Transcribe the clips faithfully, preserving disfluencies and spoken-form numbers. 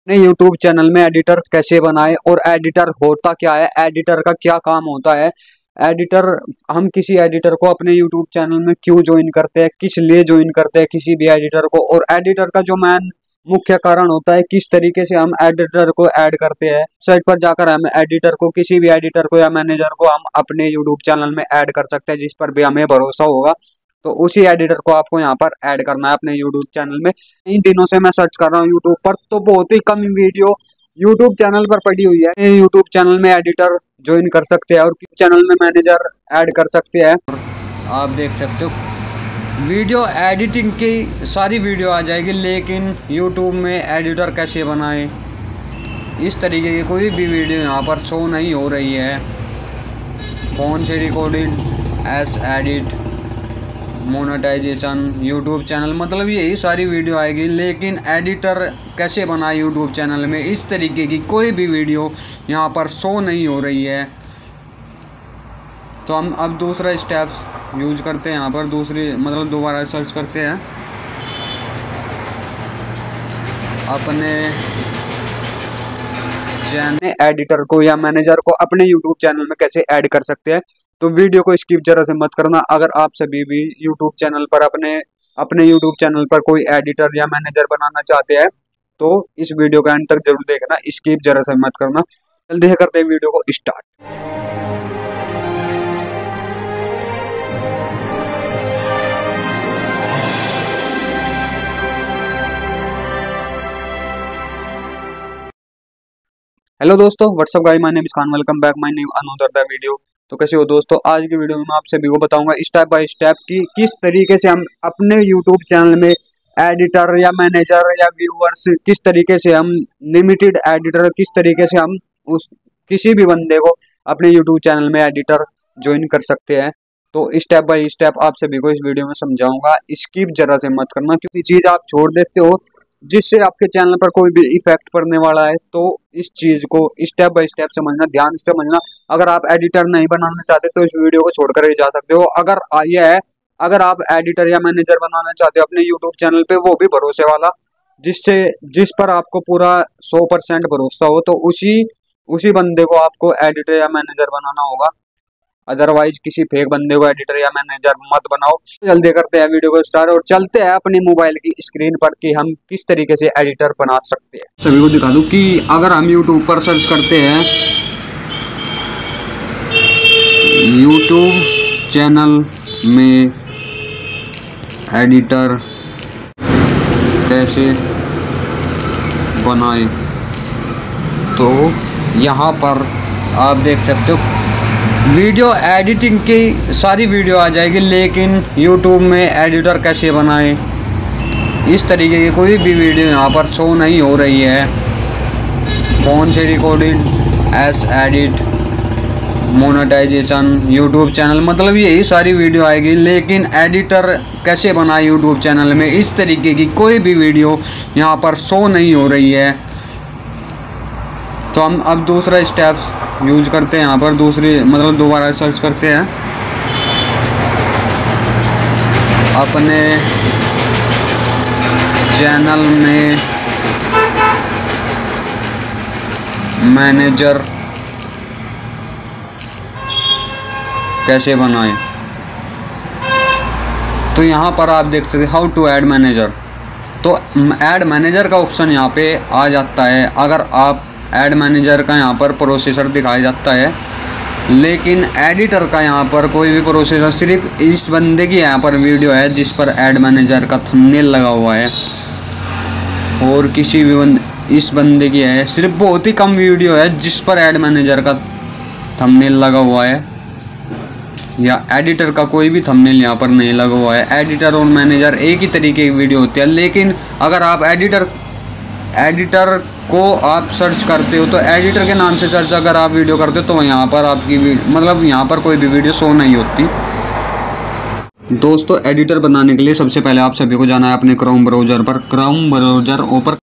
अपने YouTube channel में editor कैसे बनाए और एडिटर होता क्या है, एडिटर का क्या काम होता है। एडिटर, हम किसी एडिटर को अपने यूट्यूब चैनल में क्यों ज्वाइन करते हैं, किस लिए ज्वाइन करते हैं किसी भी एडिटर को, और एडिटर का जो मेन मुख्य कारण होता है किस तरीके से हम एडिटर को ऐड करते हैं। साइट पर जाकर हम एडिटर को, किसी भी एडिटर को या मैनेजर को हम अपने यूट्यूब चैनल में ऐड कर सकते हैं, जिस पर भी हमें भरोसा होगा। तो उसी एडिटर को आपको यहाँ पर ऐड करना है अपने यूट्यूब चैनल में। इन दिनों से मैं सर्च कर रहा हूँ यूट्यूब पर, तो बहुत ही कम वीडियो यूट्यूब चैनल पर पड़ी हुई है। यूट्यूब चैनल में एडिटर ज्वाइन कर सकते हैं और चैनल में मैनेजर ऐड कर सकते हैं। आप देख सकते हो वीडियो एडिटिंग की सारी वीडियो आ जाएगी, लेकिन यूट्यूब में एडिटर कैसे बनाएं इस तरीके की कोई भी वीडियो यहाँ पर शो नहीं हो रही है। फ़ोन से recorded, as edit, monetization, YouTube channel, मतलब यही सारी वीडियो आएगी, लेकिन एडिटर कैसे बनाए यूट्यूब चैनल में इस तरीके की कोई भी वीडियो यहाँ पर शो नहीं हो रही है। तो हम अब दूसरा स्टेप यूज करते हैं, यहाँ पर दूसरी मतलब दोबारा सर्च करते हैं अपने चैनल एडिटर को या मैनेजर को अपने यूट्यूब चैनल में कैसे ऐड कर सकते हैं। तो वीडियो को स्किप जरा से मत करना। अगर आप सभी भी यूट्यूब चैनल पर अपने अपने यूट्यूब चैनल पर कोई एडिटर या मैनेजर बनाना चाहते हैं तो इस वीडियो का अंत तक जरूर देखना, स्किप जरा से मत करना। जल्दी करते हैं वीडियो को स्टार्ट। हेलो दोस्तों, what's up guys, my name is Khan, welcome back my new another the video. तो कैसे हो दोस्तों, आज की वीडियो में मैं आप सभी को बताऊंगा स्टेप बाय स्टेप कि किस तरीके से हम अपने यूट्यूब चैनल में एडिटर या मैनेजर या व्यूअर्स, किस तरीके से हम लिमिटेड एडिटर, किस तरीके से हम उस किसी भी बंदे को अपने यूट्यूब चैनल में एडिटर ज्वाइन कर सकते हैं। तो स्टेप बाय स्टेप आप सभी को इस वीडियो में समझाऊंगा, स्किप जरा से मत करना, क्योंकि चीज आप छोड़ देते हो जिससे आपके चैनल पर कोई भी इफेक्ट पड़ने वाला है। तो इस चीज को स्टेप बाय स्टेप समझना, ध्यान से समझना। अगर आप एडिटर नहीं बनाना चाहते तो इस वीडियो को छोड़कर ही जा सकते हो। अगर यह है अगर आप एडिटर या मैनेजर बनाना चाहते हो अपने यूट्यूब चैनल पे, वो भी भरोसे वाला, जिससे जिस पर आपको पूरा सौ परसेंट भरोसा हो, तो उसी उसी बंदे को आपको एडिटर या मैनेजर बनाना होगा। अदरवाइज किसी फेक बंदे को एडिटर या मैनेजर मत बनाओ। जल्दी करते हैं वीडियो को स्टार्ट और चलते हैं अपनी मोबाइल की स्क्रीन पर कि हम किस तरीके से एडिटर बना सकते हैं। सभी को दिखा दूं कि अगर हम यूट्यूब पर सर्च करते हैं यूट्यूब चैनल में एडिटर कैसे बनाए, तो यहाँ पर आप देख सकते हो वीडियो एडिटिंग की सारी वीडियो आ जाएगी, लेकिन यूट्यूब में एडिटर कैसे बनाएं इस तरीके की कोई भी वीडियो यहाँ पर शो नहीं हो रही है। फ़ोन से recorded, as edit, monetization, YouTube channel, मतलब यही सारी वीडियो आएगी, लेकिन एडिटर कैसे बनाए यूट्यूब चैनल में इस तरीके की कोई भी वीडियो यहाँ पर शो नहीं हो रही है। तो हम अब दूसरा स्टेप यूज करते हैं, यहाँ पर दूसरी मतलब दोबारा सर्च करते हैं अपने चैनल में मैनेजर कैसे बनाएं। तो यहाँ पर आप देख सकते हाउ टू ऐड मैनेजर। तो ऐड मैनेजर का ऑप्शन यहाँ पे आ जाता है। अगर आप ऐड मैनेजर का यहाँ पर प्रोसेसर दिखाया जाता है, लेकिन एडिटर का यहाँ पर कोई भी प्रोसेसर, सिर्फ इस बंदे की यहाँ पर वीडियो है जिस पर ऐड मैनेजर का थंबनेल लगा हुआ है, और किसी भी बंदे इस बंदे की है सिर्फ बहुत ही कम वीडियो है जिस पर ऐड मैनेजर का थंबनेल लगा हुआ है, या एडिटर का कोई भी थंबनेल यहाँ पर नहीं लगा हुआ है। एडिटर और मैनेजर एक ही तरीके की वीडियो होती है, लेकिन अगर आप एडिटर एडिटर को आप सर्च करते हो तो एडिटर के नाम से सर्च अगर आप वीडियो करते हो तो यहाँ पर आपकी मतलब यहाँ पर कोई भी वीडियो शो नहीं होती। दोस्तों, एडिटर बनाने के लिए सबसे पहले आप सभी को जाना है अपने क्रोम ब्राउज़र पर। Chrome browser open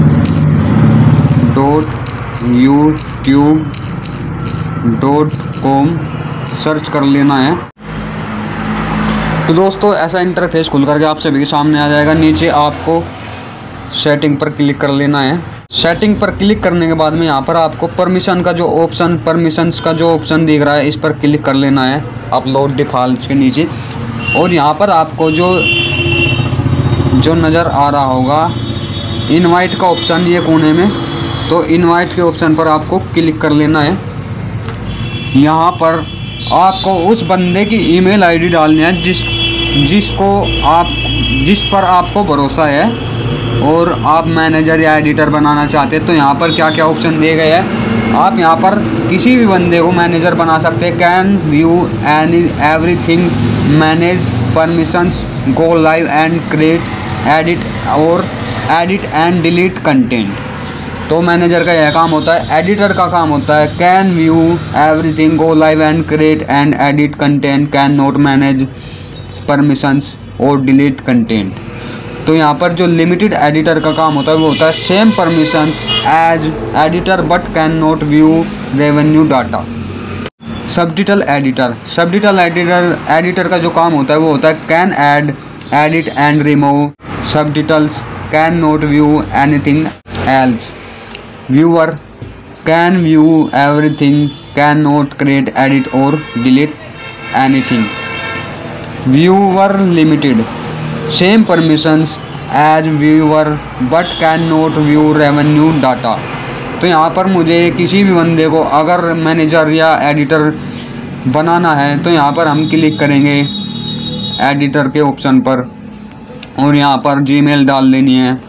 dot YouTube dot com search कर लेना है। तो दोस्तों, ऐसा इंटरफेस खुल करके आप सभी के सामने आ जाएगा। नीचे आपको सेटिंग पर क्लिक कर लेना है। सेटिंग पर क्लिक करने के बाद में यहाँ पर आपको परमिशन का जो ऑप्शन परमिशंस का जो ऑप्शन दिख रहा है इस पर क्लिक कर लेना है अपलोड डिफॉल्ट के नीचे। और यहाँ पर आपको जो जो नज़र आ रहा होगा इनवाइट का ऑप्शन ये कोने में, तो इनवाइट के ऑप्शन पर आपको क्लिक कर लेना है। यहाँ पर आपको उस बंदे की ईमेल आईडी डालनी है जिस जिसको आप जिस पर आपको भरोसा है और आप मैनेजर या एडिटर बनाना चाहते हैं। तो यहाँ पर क्या क्या ऑप्शन दिए गए हैं, आप यहाँ पर किसी भी बंदे को मैनेजर बना सकते हैं। Can view any everything, manage permissions, go live and create edit और एडिट एंड डिलीट कंटेंट। तो मैनेजर का यह काम होता है। एडिटर का काम होता है can view everything, go live and create and edit content, can not manage permissions और डिलीट कंटेंट। तो यहाँ पर जो लिमिटेड एडिटर का काम होता है वो होता है same permissions as editor but can not view revenue data. Subtitle editor subtitle editor editor का जो काम होता है वो होता है can add edit and remove subtitles, can not view anything else. Viewer can view everything, can not create edit और delete anything. Viewer limited same permissions as viewer but can not view revenue data. तो यहाँ पर मुझे किसी भी बंदे को अगर मैनेजर या एडिटर बनाना है तो यहाँ पर हम क्लिक करेंगे एडिटर के ऑप्शन पर और यहाँ पर जीमेल डाल देनी है।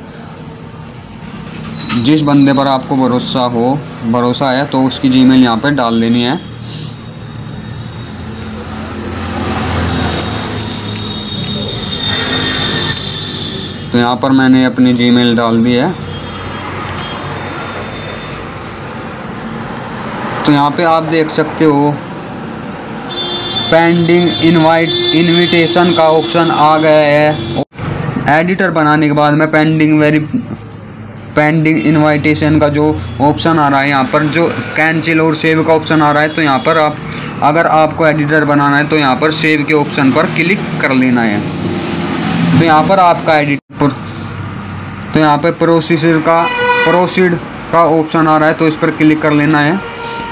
जिस बंदे पर आपको भरोसा हो भरोसा है तो उसकी जीमेल यहाँ पर डाल देनी है। तो यहाँ पर मैंने अपनी जीमेल डाल दी है। तो यहाँ पे आप देख सकते हो पेंडिंग इनवाइट इनविटेशन का ऑप्शन आ गया है। एडिटर बनाने के बाद में पेंडिंग वेरी पेंडिंग इनविटेशन का जो ऑप्शन आ रहा है, यहाँ पर जो कैंसिल और सेव का ऑप्शन आ रहा है। तो यहाँ पर आप अगर आपको एडिटर बनाना है तो यहाँ पर सेव के ऑप्शन पर क्लिक कर लेना है। तो यहाँ पर आपका एडिटर तो यहाँ पर प्रोसीजर का प्रोसीड का ऑप्शन आ रहा है तो इस पर क्लिक कर लेना है।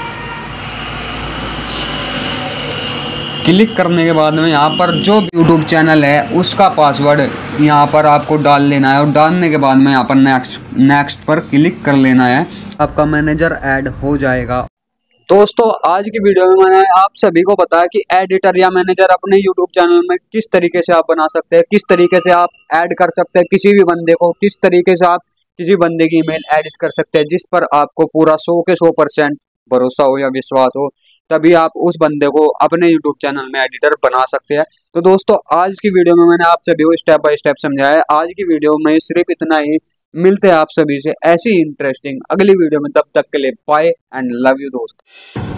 क्लिक करने के बाद में यहाँ पर जो यूट्यूब चैनल है उसका पासवर्ड यहाँ पर आपको डाल लेना है और डालने के बाद में यहाँ पर नेक्स्ट नेक्स्ट पर क्लिक कर लेना है। आपका मैनेजर ऐड हो जाएगा। दोस्तों आज की वीडियो में मैंने आप सभी को बताया कि एडिटर या मैनेजर अपने यूट्यूब चैनल में किस तरीके से आप बना सकते हैं, किस तरीके से आप ऐड कर सकते हैं किसी भी बंदे को, किस तरीके से आप किसी बंदे की ईमेल एडिट कर सकते हैं जिस पर आपको पूरा सौ के सौ परसेंट भरोसा हो या विश्वास हो, तभी आप उस बंदे को अपने यूट्यूब चैनल में एडिटर बना सकते हैं। तो दोस्तों आज की वीडियो में मैंने आप सभी को स्टेप बाय स्टेप समझाया है। आज की वीडियो में सिर्फ इतना ही। मिलते हैं आप सभी से ऐसी इंटरेस्टिंग अगली वीडियो में, तब तक के लिए बाय एंड लव यू दोस्त।